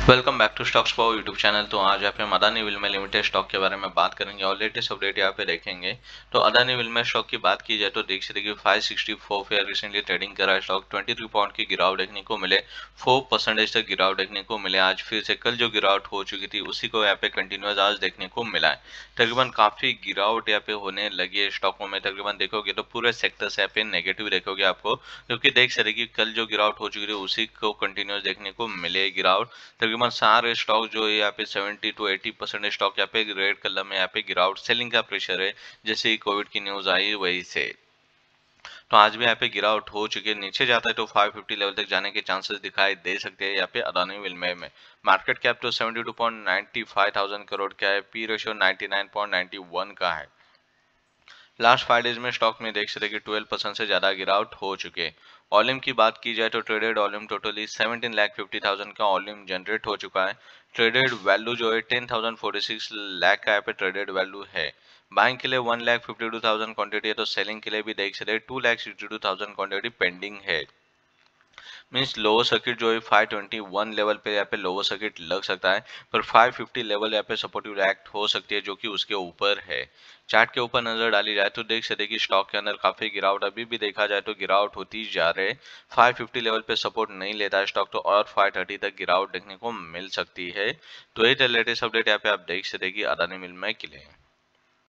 Welcome back to Stocks Power YouTube channel. तो आज यहाँ पे हम अदानी विल्मर लिमिटेड स्टॉक के बारे में बात करेंगे और लेटेस्ट अपडेट यहाँ पे देखेंगे। तो अदानी विल्मर स्टॉक की बात की जाए तो देख सकते 564 पे रिसेंटली ट्रेडिंग करा है स्टॉक। 23 पॉइंट की गिरावट देखने को मिले, 4% तक गिरावट देखने को मिले। आज फिर से कल जो गिरावट हो चुकी थी उसी को यहाँ पे कंटिन्यूस आज देखने को मिला है। तकरीबन काफी गिरावट यहाँ पे होने लगी है स्टॉकों में। तकरीबन देखोगे तो पूरे सेक्टर से यहाँ पे नेगेटिव देखोगे आपको, क्योंकि देख सकते कि कल जो गिरावट हो चुकी थी उसी को कंटिन्यूस देखने को मिले गिरावट। तकरीबन सारे स्टॉक जो है यहाँ पे 70 to 80% स्टॉक यहाँ पे रेड कलर में यहाँ पे गिरावट, सेलिंग का प्रेशर है। जैसे ही कोविड की न्यूज आई वही से तो आज भी यहाँ पे गिरावट हो चुकी है। नीचे जाता है तो 550 लेवल तक जाने के चांसेस दिखाई दे सकते हैं यहाँ पे अदानी विल्मर में। मार्केट कैप तो 72.95 करोड़ का है। पी रेशियो 99.91 का है। लास्ट 5 डेज में स्टॉक में देख सकते कि 12% से ज्यादा गिरावट हो चुके हैं। वॉल्यूम की बात की जाए तो ट्रेडेड वॉल्यूम टोटली 17,50,000 का वॉल्यूम जनरेट हो चुका है। ट्रेडेड वैल्यू जो है 10,046 लाख का यहाँ पे ट्रेडेड वैल्यू है। बाइंग के लिए 1,52,000 क्वांटिटी है, तो सेलिंग के लिए भी देख सकते 2,62,000 क्वांटिटी पेंडिंग है। मीन्स लोअर सर्किट जो है 521 लेवल पे यहाँ पे लोअर सर्किट लग सकता है, पर 550 लेवल यहाँ पे सपोर्टिव एक्ट हो सकती है जो कि उसके ऊपर है। चार्ट के ऊपर नजर डाली जाए तो देख सकते कि स्टॉक के अंदर काफी गिरावट अभी भी देखा जाए तो गिरावट होती जा रहे। 550 लेवल पे सपोर्ट नहीं लेता है स्टॉक, तो और 530 तक गिरावट देखने को मिल सकती है। तो ये लेटेस्ट अपडेट यहाँ पे आप देख सकते कि अदानी मिल में के लिए